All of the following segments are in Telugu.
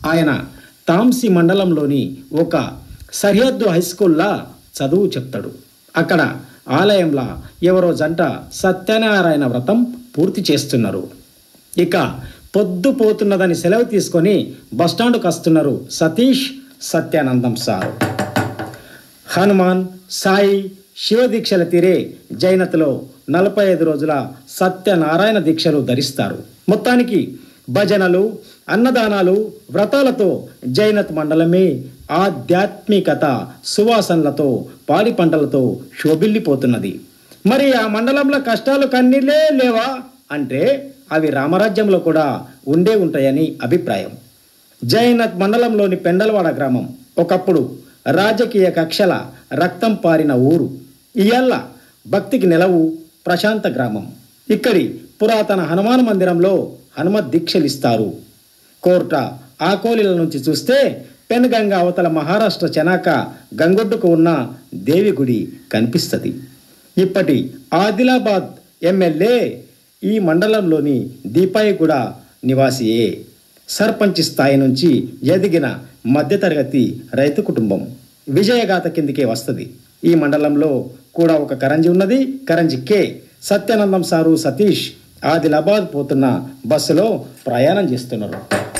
ఆయన తాంసీ మండలంలోని ఒక సరిహద్దు హైస్కూల్లా చదువు చెప్తాడు. అక్కడ ఆలయంలో ఎవరో జంట సత్యనారాయణ వ్రతం పూర్తి చేస్తున్నారు. ఇక పొద్దుపోతున్నదని సెలవు తీసుకొని బస్టాండ్కు వస్తున్నారు సతీష్, సత్యానందం సారు. హనుమాన్, సాయి, శివదీక్షల తీరే జైనతలో 45 రోజుల సత్యనారాయణ దీక్షలు ధరిస్తారు. మొత్తానికి భజనలు, అన్నదానాలు, వ్రతాలతో జైనత్ మండలమే ఆధ్యాత్మికత సువాసనలతో, పాడి పంటలతో శోభిల్లిపోతున్నది. మరి ఆ మండలంలో కష్టాలు కన్నీళ్ళే లేవా అంటే అవి రామరాజ్యంలో కూడా ఉండే ఉంటాయని అభిప్రాయం. జైనత్ మండలంలోని పెండలవాడ గ్రామం ఒకప్పుడు రాజకీయ కక్షల రక్తం పారిన ఊరు. ఇయ్యాల భక్తికి నెలవు, ప్రశాంత గ్రామం. ఇక్కడి పురాతన హనుమాన్ మందిరంలో హనుమత్ దీక్షలిస్తారు. కోర్ట ఆకోలిల నుంచి చూస్తే పెన్గంగా అవతల మహారాష్ట్ర చెనాక గంగొడ్డుకు ఉన్న దేవి గుడి కనిపిస్తుంది. ఇప్పటి ఆదిలాబాద్ ఎమ్మెల్యే ఈ మండలంలోని దీపాయిగూడ నివాసియే. సర్పంచ్ స్థాయి నుంచి ఎదిగిన మధ్యతరగతి రైతు కుటుంబం. విజయగాథ కిందికే వస్తుంది. ఈ మండలంలో కూడా ఒక కరంజి ఉన్నది. కరంజి కే. సత్యానందం సారు, సతీష్ ఆదిలాబాద్ పోతున్న బస్సులో ప్రయాణం చేస్తున్నారు.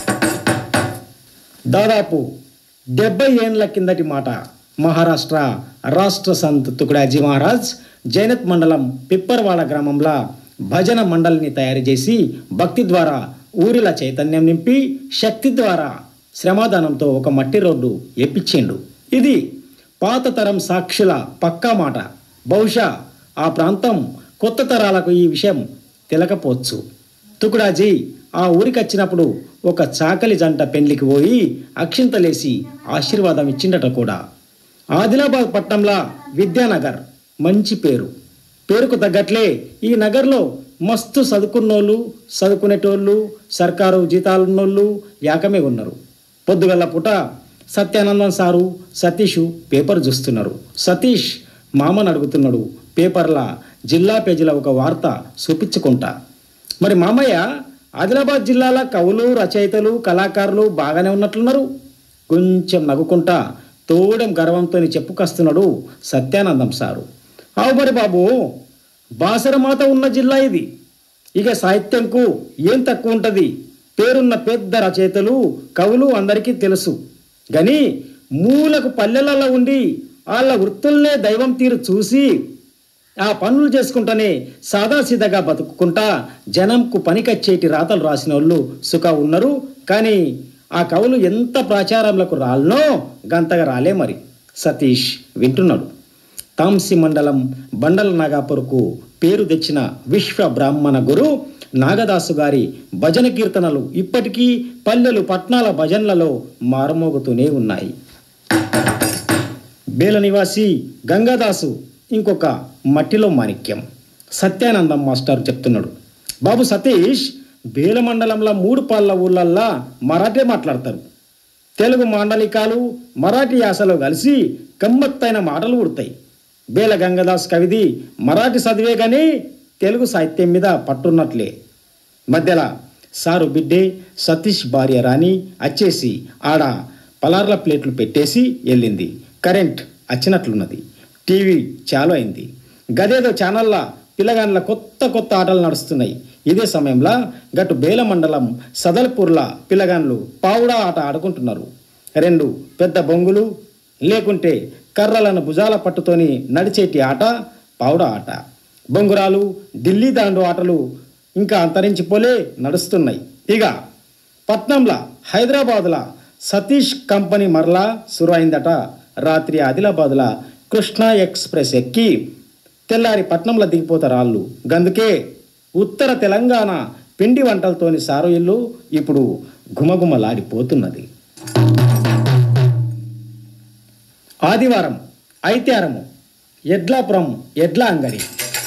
దాదాపు 70 ఏండ్ల కిందటి మాట. మహారాష్ట్ర రాష్ట్ర సంత్ తుకడాజీ మహారాజ్ జైనత్ మండలం పిప్పర్వాడ గ్రామంలో భజన మండలిని తయారు చేసి భక్తి ద్వారా ఊరిల చైతన్యం నింపి శక్తి ద్వారా శ్రమదానంతో ఒక మట్టి రోడ్డు ఎప్పించిండు. ఇది పాత తరం సాక్షుల పక్కా మాట. బహుశా ఆ ప్రాంతం కొత్త తరాలకు ఈ విషయం తెలకపోవచ్చు. తుకుడాజీ ఆ ఊరికి వచ్చినప్పుడు ఒక చాకలి జంట పెండ్లికి పోయి అక్షింతలేసి ఆశీర్వాదం ఇచ్చిండట కూడా. ఆదిలాబాద్ పట్టణంలో విద్యానగర్ మంచి పేరు. పేరుకు తగ్గట్లే ఈ నగర్లో మస్తు చదువుకున్నోళ్ళు, చదువుకునేటోళ్ళు, సర్కారు జీతాలున్నోళ్ళు యాకమే ఉన్నారు. పొద్దుగల్ల పూట సత్యానందం సారు, సతీషు పేపర్ చూస్తున్నారు. సతీష్ మామని అడుగుతున్నాడు, పేపర్ల జిల్లా పేజీల ఒక వార్త చూపించుకుంటా. మరి మామయ్య, ఆదిలాబాద్ జిల్లాల కవులు, రచయితలు, కళాకారులు బాగానే ఉన్నట్లున్నారు. కొంచెం నవ్వుకుంటా తోడెం గర్వంతో చెప్పుకొస్తున్నాడు సత్యానందం సారు. అవు మరి బాబు, బాసరమాత ఉన్న జిల్లా ఇది. ఇక సాహిత్యంకు ఏం తక్కువ ఉంటుంది? పేరున్న పెద్ద రచయితలు, కవులు అందరికీ తెలుసు. కానీ మూలకు పల్లెలలో ఉండి వాళ్ళ వృత్తుల్నే దైవం తీరు చూసి ఆ పనులు చేసుకుంటానే సాదాసీదాగా బతుకుంటా జనంకు పనికొచ్చేటి రాతలు రాసిన వాళ్ళు సుఖ ఉన్నారు. కానీ ఆ కవులు ఎంత ప్రాచారంలోకి రాలనో గంతగా రాలే. మరి సతీష్ వింటున్నాడు. తాంసీ మండలం బండల నాగాపూర్కు పేరు తెచ్చిన విశ్వ బ్రాహ్మణ గురు నాగదాసు గారి భజన కీర్తనలు ఇప్పటికీ పల్లెలు, పట్నాల భజనలలో మారుమోగుతూనే ఉన్నాయి. బేల నివాసి గంగాదాసు ఇంకొక మట్టిలో మాణిక్యం. సత్యానందం మాస్టర్ చెప్తున్నాడు, బాబు సతీష్, బేల మండలంలో 3 పాళ్ళ ఊళ్ళల్లా మరాఠీ మాట్లాడతారు. తెలుగు మాండలికాలు మరాఠీ యాసలో కలిసి గమ్మత్తైన మాటలు ఉడతాయి. బేల గంగాదాస్ కవిది మరాఠీ చదివే కానీ తెలుగు సాహిత్యం మీద పట్టున్నట్లే. మధ్యలో సారు బిడ్డే సతీష్ భార్య రాణి వచ్చేసి ఆడ పలార్ల ప్లేట్లు పెట్టేసి వెళ్ళింది. కరెంట్ వచ్చినట్లున్నది. టీవీ చాలు అయింది. గదేదో ఛానళ్ళ పిల్లగాన్ల కొత్త కొత్త ఆటలు నడుస్తున్నాయి. ఇదే సమయంలో గటు బేల మండలం సదల్పూర్ల పిల్లగాన్లు పావుడా ఆట ఆడుకుంటున్నారు. 2 పెద్ద బొంగులు లేకుంటే కర్రలను భుజాల పట్టుతోని నడిచేటి ఆట పావుడా ఆట. బొంగురాలు, ఢిల్లీ దాండు ఆటలు ఇంకా అంతరించిపోలే నడుస్తున్నాయి. ఇక పట్నంలో హైదరాబాద్లో సతీష్ కంపెనీ మరలా సురైందట. రాత్రి ఆదిలాబాద్లో కృష్ణా ఎక్స్ప్రెస్ ఎక్కి తెల్లారి పట్నంలో దిగిపోతారు వాళ్ళు. గందుకే ఉత్తర తెలంగాణ పిండి వంటలతోని సారు ఇల్లు ఇప్పుడు గుమగుమలాడిపోతున్నది. ఆదివారం ఐత్యారము ఎడ్లాపురం ఎడ్ల అంగడి.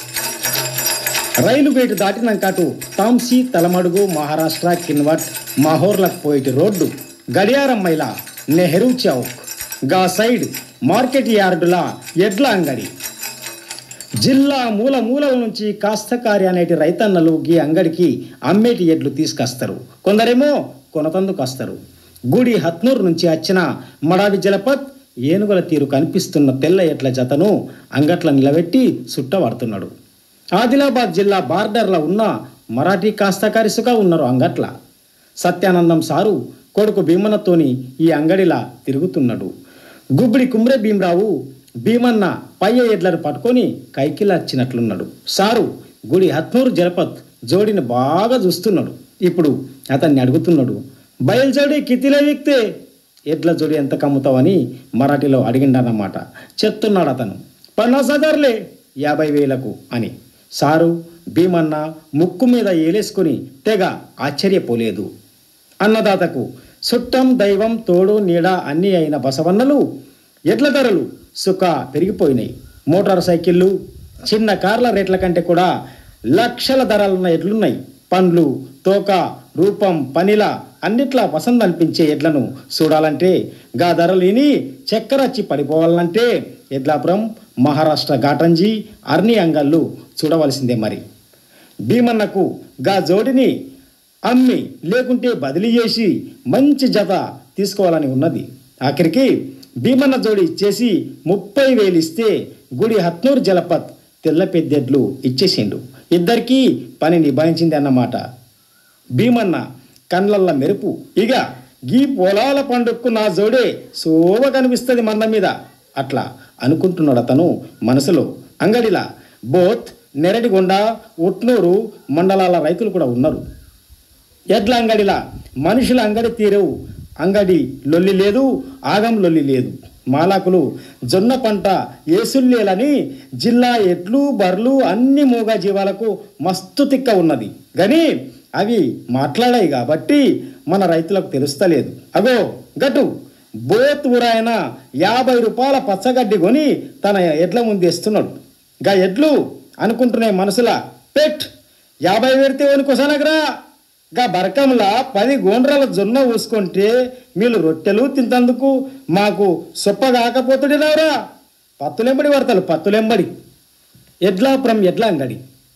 రైలు గేటు దాటినాకటు తాంసీ, తలమడుగు, మహారాష్ట్ర, కిన్వట్, మాహోర్లకు పోయేటి రోడ్డు గడియారం మైల నెహ్రూ చౌక్. గా సైడ్ మార్కెట్ యార్డుల ఎడ్ల అంగడి. జిల్లా మూల మూలల నుంచి కాస్తకారి అనేటి రైతన్నలు ఈ అంగడికి అమ్మేటి ఎడ్లు తీసుకొస్తారు. కొందరేమో కొనతందుకు వస్తారు. గుడి హత్నూరు నుంచి వచ్చిన మడావి జలపత్ ఏనుగుల తీరు కనిపిస్తున్న తెల్ల ఎడ్ల జతను అంగట్ల నిలబెట్టి సుట్టబడుతున్నాడు. ఆదిలాబాద్ జిల్లా బార్డర్లో ఉన్న మరాఠీ కాస్తకారిసుగా ఉన్నారు అంగట్ల. సత్యానందం సారు కొడుకు భీమన్నతోని ఈ అంగడిలా తిరుగుతున్నాడు. గుబ్బడి కుమ్రే భీమరావు భీమన్న పయ్య ఎడ్లను పట్టుకొని కైకిలచ్చినట్లున్నాడు. సారు గుడి హత్నూరు జలపత్ జోడిని బాగా చూస్తున్నాడు. ఇప్పుడు అతన్ని అడుగుతున్నాడు, బయలుజోడి కితిలే విక్తే, ఎడ్ల జోడి ఎంత కమ్ముతావని మరాఠీలో అడిగిండన్నమాట. చెప్తున్నాడు అతను, 50,000లే, 50,000కు అని. సారు భీమన్న ముక్కు మీద ఏలేసుకుని తెగ ఆశ్చర్యపోలేదు. అన్నదాతకు చుట్టం దైవం తోడు నీడ అన్నీ అయిన బసవన్నలు ఎడ్ల ధరలు సుఖ పెరిగిపోయినాయి. మోటార్ సైకిళ్ళు చిన్న కార్ల రేట్ల కంటే కూడా లక్షల ధరలున్న ఎడ్లున్నాయి. పండ్లు తోక రూపం పనిల అన్నిట్లా పసంద అనిపించే ఎడ్లను చూడాలంటే గా ధరలు ఇని చక్కరచ్చి పడిపోవాలంటే ఎడ్లాపురం మహారాష్ట్ర ఘాటంజీ అర్ని అంగళ్ళు చూడవలసిందే. మరి భీమన్నకు గా జోడిని అమ్మి లేకుంటే బదిలీ చేసి మంచి జత తీసుకోవాలని ఉన్నది. ఆఖరికి భీమన్న జోడి ఇచ్చేసి 30,000 ఇస్తే గుడి హత్నూరు జలపత్ తెల్ల పెద్దెడ్లు ఇచ్చేసిండు. ఇద్దరికీ పని నిభాయించింది అన్నమాట. భీమన్న కండ్లల్ల మెరుపు, ఇక గీ పొలాల పండుగకు నా జోడే శోభ కనిపిస్తుంది మంద మీద, అట్లా అనుకుంటున్నాడు అతను మనసులో. అంగడిలా బోత్ నెరడిగొండ ఉట్నూరు మండలాల రైతులు కూడా ఉన్నారు. ఎడ్ల అంగడిలా మనుషుల అంగడి తీరవు. అంగడి లొల్లి లేదు, ఆగం లొల్లి లేదు. మాలాకులు జొన్న పంట ఏసుల్లేలని జిల్లా ఎడ్లు బర్లు అన్ని మూగ జీవాలకు మస్తు తిక్క ఉన్నది. కానీ అవి మాట్లాడాయి కాబట్టి మన రైతులకు తెలుస్తలేదు. అగో గటు బోత్ ఊరాయన 50 రూపాయల పచ్చగడ్డి కొని తన ఎడ్ల ముందేస్తున్నాడు. గా ఎడ్లు అనుకుంటున్నాయి మనసులా, పెట్ 50 పెడితే వనుకోసానగరా, గా బరకంలా 10 గోండ్రాల జొన్న ఊసుకుంటే మీరు రొట్టెలు తింటందుకు మాకు సొప్ప కాకపోతుడినావురా. పత్తులెంబడి పడతారు, పత్తులెంబడి. ఎడ్లాపురం ఎడ్ల అంగడి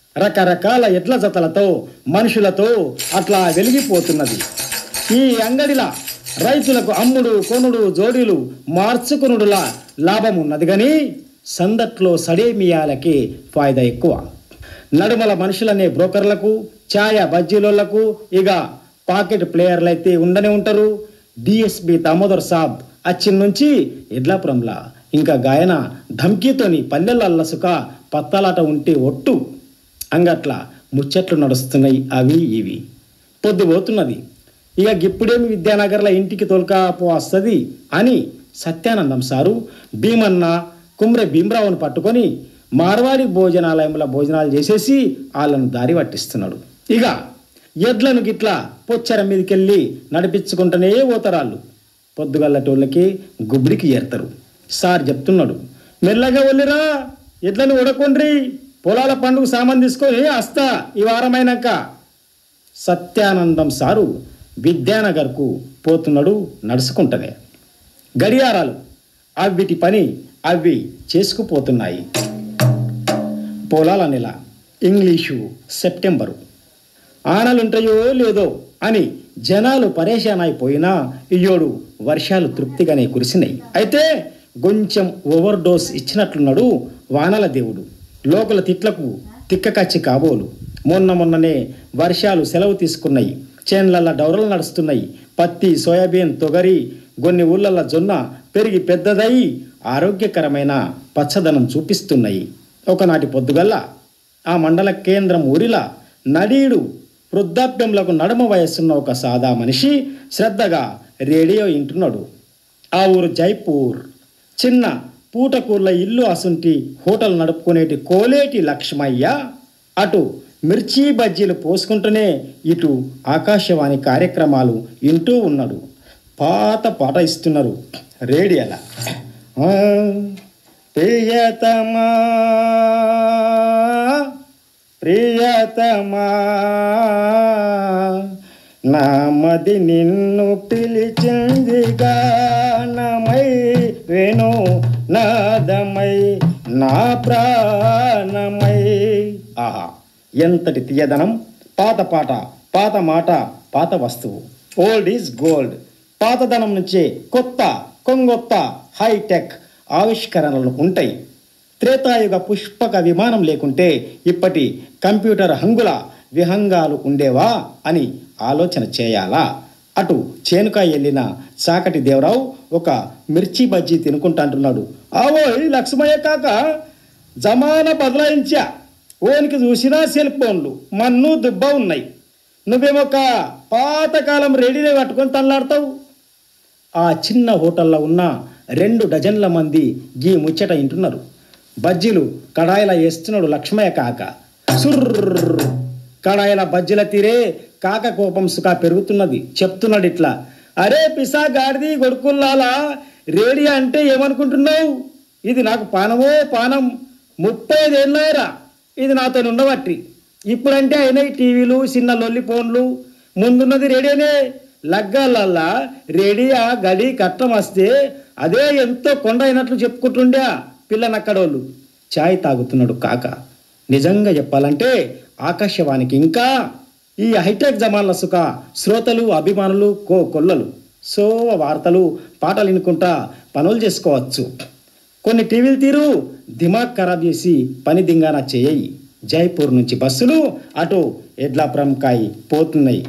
రకరకాల ఎడ్ల జతలతో మనుషులతో అట్లా వెలిగిపోతున్నది. ఈ అంగడిలా రైతులకు అమ్ముడు కొనుడు జోడీలు మార్చుకునుడులా లాభం ఉన్నది. కానీ సందట్లో సడేమియాలకి ఫాయిదా ఎక్కువ. నడుమల మనుషులనే బ్రోకర్లకు ఛాయ బజ్జీలకు ఇక పాకెట్ ప్లేయర్లు అయితే ఉండనే ఉంటారు. డిఎస్పి దామోదర్ సాబ్ అచ్చిన్ నుంచి ఎడ్లాపురంలా ఇంకా గాయన ధమ్కీతోని పల్లెల సుఖ పత్తాలాట ఉంటే ఒట్టు. అంగట్ల ముచ్చట్లు నడుస్తున్నాయి అవి ఇవి. పొద్దుపోతున్నది. ఇక గిప్పుడేమి విద్యానగర్ల ఇంటికి తోలుకాపో వస్తుంది అని సత్యానందం సారు భీమన్న కుమ్రె భీమరావును పట్టుకొని మార్వాడి భోజనాలయంలో భోజనాలు చేసేసి వాళ్ళను దారి పట్టిస్తున్నాడు. ఇక ఎడ్లను గిట్లా పొచ్చర మీదకెళ్ళి నడిపించుకుంటూనే పోతారాళ్ళు. పొద్దుగల్లటోళ్ళకి గుబ్బడికి చేరుతారు. సార్ చెప్తున్నాడు, మెల్లగా వెళ్ళిరా, ఎడ్లను ఉడకొండ్రి, పొలాల పండుగ సామాన్ తీసుకొని వస్తా ఈ వారమైనాక. సత్యానందం సారు విద్యానగర్కు పోతున్నాడు నడుచుకుంటనే. గడియారాలు అవిటి పని అవి చేసుకుపోతున్నాయి. పొలాల నెల ఇంగ్లీషు సెప్టెంబరు. ఆనలుంటాయో లేదో అని జనాలు పరేషాన్ అయిపోయినా ఇయ్యోడు వర్షాలు తృప్తిగానే కురిసినాయి. అయితే కొంచెం ఓవర్ డోస్ ఇచ్చినట్లున్నాడు వానల దేవుడు. లోకల తిట్లకు తిక్కకచ్చి కాబోలు. మొన్ననే వర్షాలు సెలవు తీసుకున్నాయి. చేన్లల్ల డౌరలు నడుస్తున్నాయి. పత్తి సోయాబీన్ తొగరి కొన్ని ఊళ్ళల్ల జొన్న పెరిగి పెద్దదై ఆరోగ్యకరమైన పచ్చదనం చూపిస్తున్నాయి. ఒకనాటి పొద్దుగల్లా ఆ మండల కేంద్రం ఊరిలా నడీడు వృద్ధాప్యంలకు నడుమ వయస్సున్న ఒక సాదా మనిషి శ్రద్ధగా రేడియో వింటున్నాడు. ఆ ఊరు జైపూర్. చిన్న పూటకూర్ల ఇల్లు అసుంటి హోటల్ నడుపుకునేటి కోలేటి లక్ష్మయ్య అటు మిర్చి బజ్జీలు పోసుకుంటూనే ఇటు ఆకాశవాణి కార్యక్రమాలు వింటూ ఉన్నాడు. పాత పాట ఇస్తున్నారు రేడియోలా. ప్రియతమా ప్రియతమా నా మది నిన్ను పిలిచింది గానమై వేణు నాదమై నా ప్రాణమై. ఆహా, ఎంతటి తీయదనం! పాత పాట, పాత మాట, పాత వస్తువు. Old is gold. పాతదనం నుంచే కొత్త కొంగొత్త హైటెక్ ఆవిష్కరణలు ఉంటాయి. త్రేతాయుగ పుష్పక విమానం లేకుంటే ఇప్పటి కంప్యూటర్ హంగుల విహంగాలు ఉండేవా అని ఆలోచన చేయాలా. అటు చేనుకాయ వెళ్ళిన చాకటి దేవరావు ఒక మిర్చి బజ్జీ తినుకుంటా అంటున్నాడు. ఆవోయ్ లక్ష్మయ్య కాక, జమానా బదలాయించా, ఓనికి చూసినా సెల్ ఫోన్లు మన్ను దుబ్బ ఉన్నాయి, నువ్వేమొక పాతకాలం రెడీనే పట్టుకొని తల్లాడతావు. ఆ చిన్న హోటల్లో ఉన్న 2 డజన్ల మంది గీ ముచ్చట ఇంటున్నారు. బజ్జీలు కడాయిలా వేస్తున్నాడు లక్ష్మయ్య కాక. సుర్ర కడాయిల బజ్జీల తీరే కాక కోపం సుఖా పెరుగుతున్నది. చెప్తున్నాడు ఇట్లా, అరే పిసా గాడిది గొడుకుల్లాలా, రేడియో అంటే ఏమనుకుంటున్నావు? ఇది నాకు పానమో పానం, 35 ఏళ్ళాయరా ఇది నాతో ఉండబట్టి. ఇప్పుడంటే అయినాయి టీవీలు, చిన్న లొల్లి ఫోన్లు, ముందున్నది రేడియోనే. లగ్గాలల్లా రేడియో గడి కట్టం వస్తే అదే ఎంతో కొండ అయినట్లు చెప్పుకుంటుండే పిల్లనక్కడోళ్ళు. ఛాయ్ తాగుతున్నాడు కాక. నిజంగా చెప్పాలంటే ఆకాశవాణికి ఇంకా ఈ హైటెక్ జమాన్ల సుఖ శ్రోతలు అభిమానులు కొల్లలు. సో వార్తలు పాటలు వినుకుంటా పనులు చేసుకోవచ్చు. కొన్ని టీవీలు తీరు దిమాగ్ ఖరాబ్ చేసి పని దింగాన చేయయి. జైపూర్ నుంచి బస్సులు అటు ఎడ్లాపురంకాయి పోతున్నాయి.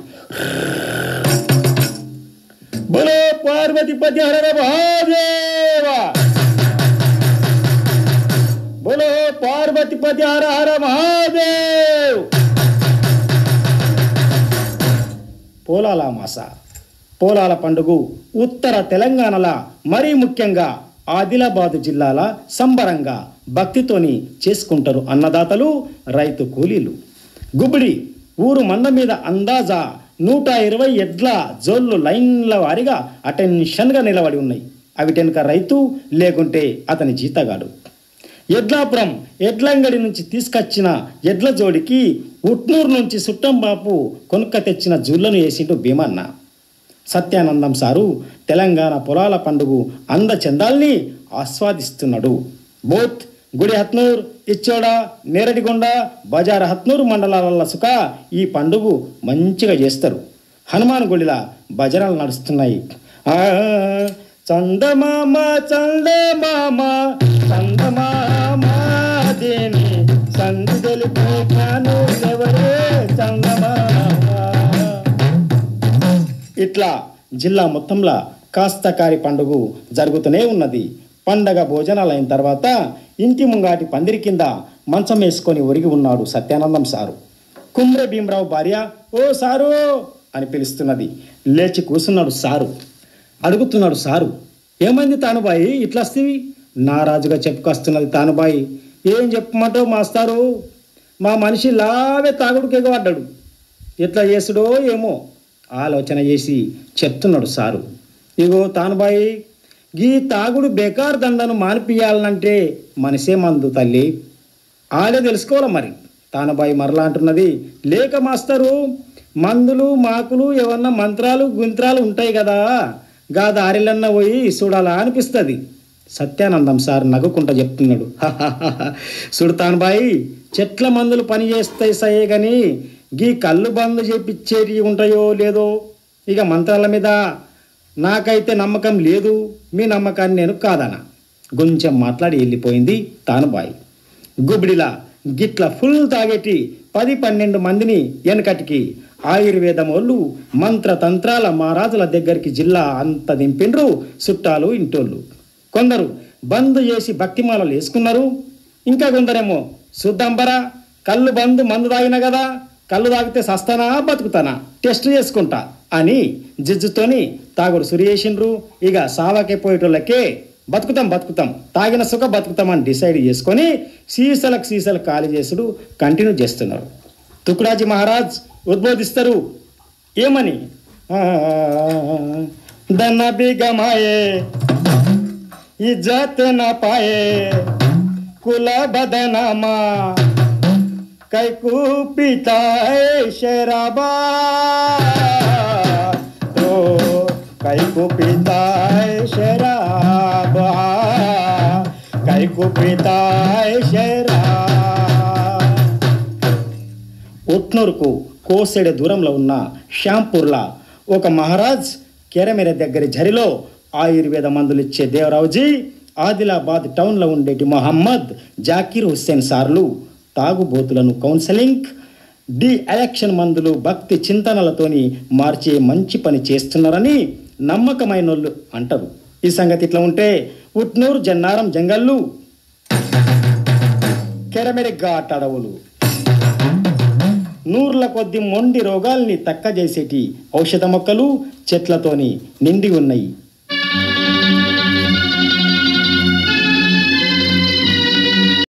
బోలో పార్వతీపతి హర మహాదేవ, బోలో పార్వతీపతి హర హర మహాదేవ్. పోలాల మాస, పోలాల పండుగ ఉత్తర తెలంగాణల మరీ ముఖ్యంగా ఆదిలాబాదు జిల్లాల సంబరంగా భక్తితోని చేసుకుంటారు అన్నదాతలు, రైతు కూలీలు. గుబిడి ఊరు మంద మీద అందాజా 120 ఎడ్ల జోళ్ళు లైన్ల వారిగా అటెన్షన్గా నిలబడి ఉన్నాయి. అవిటెనక రైతు, లేకుంటే అతని జీతగాడు. ఎడ్లాపురం ఎడ్లంగడి నుంచి తీసుకొచ్చిన ఎడ్ల జోడికి ఉట్నూరు నుంచి సుట్టంబాపు కొనుక్క తెచ్చిన జూళ్లను వేసిండు భీమన్న. సత్యానందం సారు తెలంగాణ పొలాల పండుగ అందచందాల్ని ఆస్వాదిస్తున్నాడు. బోత్ గుడి హత్నూర్, ఇచ్చోడ, నేరడిగొండ, బజార్ హత్నూరు మండలాల సుఖ ఈ పండుగ మంచిగా చేస్తారు. హనుమాన్ గుడిలా భజనలు నడుస్తున్నాయి. చందమామ చందమామ చందమామ దేని సందు తెలిపాను ఎవరే చందమామ. ఇట్లా జిల్లా మొత్తంలో కాస్తకారి పండుగ జరుగుతూనే ఉన్నది. పండగ భోజనాలు అయిన తర్వాత ఇంటి ముంగాటి పందిరి కింద మంచం వేసుకొని ఒరిగి ఉన్నాడు సత్యానందం సారు. కుమ్రె భీమరావు భార్య ఓ సారు అని పిలుస్తున్నది. లేచి కూసున్నాడు సారు. అడుగుతున్నాడు సారు, ఏమైంది తానుబాయి ఇట్లా వస్తేవి? నారాజుగా చెప్పుకొస్తున్నది తానుబాయి. ఏం చెప్పమంటావు మాస్టారు, మా మనిషి లావే తాగుడుకి ఎగబడ్డాడు, ఎట్లా చేసుడో ఏమో ఆలోచన చేసి చెప్తున్నాడు సారు. ఇగో తానుబాయి, గీ తాగుడు బేకార్ దండను మానిపియాలనంటే మనిషే మందు తల్లి, ఆడే తెలుసుకోవాలి మరి. తానుబాయి మరలా అంటున్నది, లేక మాస్టరు మందులు మాకులు ఏమన్నా మంత్రాలు గుంత్రాలు ఉంటాయి కదా, గా దారిలన్నా పోయి చూడాలా అనిపిస్తుంది. సత్యానందం సార్ నవ్వుకుంటా చెప్తున్నాడు, సుడతానుబాయి చెట్ల మందులు పని చేస్తాయి సయే గాని గీ కళ్ళు బంద్ చేపిచ్చేటి ఉంటాయో లేదో ఇక మంత్రాల మీద నాకైతే నమ్మకం లేదు, మీ నమ్మకాన్ని నేను కాదనా. కొంచెం మాట్లాడి వెళ్ళిపోయింది తానుబాయి. గుబిడిలా గిట్ల ఫుల్ తాగేటి 10-12 మందిని వెనకటికి ఆయుర్వేదం వాళ్ళు మంత్రతంత్రాల మహారాజుల దగ్గరికి జిల్లా అంత దింపిండ్రు చుట్టాలు ఇంటోళ్ళు. కొందరు బంద్ చేసి భక్తిమాలలు వేసుకున్నారు, ఇంకా కొందరేమో చూద్దాంబరా కళ్ళు బంద్ మందు తాగినా కదా, కళ్ళు తాగితే సస్తానా బతుకుతానా టెస్ట్ చేసుకుంటా అని జిజ్జుతోని తాగుడు సురి చేసిండ్రు. ఇక సావాకే పోయేటోళ్ళకే బతుకుతాం తాగిన సుఖ బతుకుతామని డిసైడ్ చేసుకొని సీసలు ఖాళీ చేసుడు కంటిన్యూ చేస్తున్నారు. తుకుడాజీ మహారాజ్ ఉద్బోధిస్తారు ఏమని, దన్న బిగమాయే ఇజ్జత్ నా పాయే కుల బదనామా కైకు పితాయే శరాబా తో కైకు పితాయే శరాబా కైకు పితాయే శరా. ఉట్నూరుకు కోసెడ దూరంలో ఉన్న శ్యాంపూర్లా ఒక మహారాజ్ కెరమెర దగ్గర జరిలో ఆయుర్వేద మందులు ఇచ్చే దేవరావుజీ ఆదిలాబాద్ టౌన్లో ఉండేటి మొహమ్మద్ జాకీర్ హుస్సేన్ సార్లు తాగుబోతులను కౌన్సిలింగ్ డి ఎలక్షన్ మందులు భక్తి చింతనలతోని మార్చే మంచి పని చేస్తున్నారని నమ్మకమైనోళ్ళు అంటారు. ఈ సంగతి ఇట్లా ఉంటే ఉట్నూరు జన్నారం జంగళ్ళు కెరమెరి ఘాట్ అడవులు నూర్ల కొద్ది మొండి రోగాల్ని తక్కజేసేటి ఔషధ మొక్కలు చెట్లతోని నిండి ఉన్నాయి.